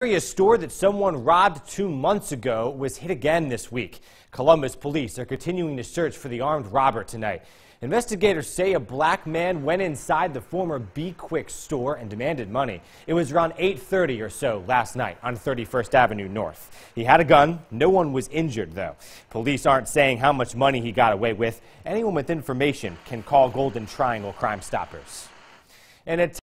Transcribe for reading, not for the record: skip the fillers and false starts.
A store that someone robbed 2 months ago was hit again this week. Columbus police are continuing to search for the armed robber tonight. Investigators say a black man went inside the former Be Quick store and demanded money. It was around 8:30 or so last night on 31st Avenue North. He had a gun. No one was injured, though. Police aren't saying how much money he got away with. Anyone with information can call Golden Triangle Crime Stoppers. And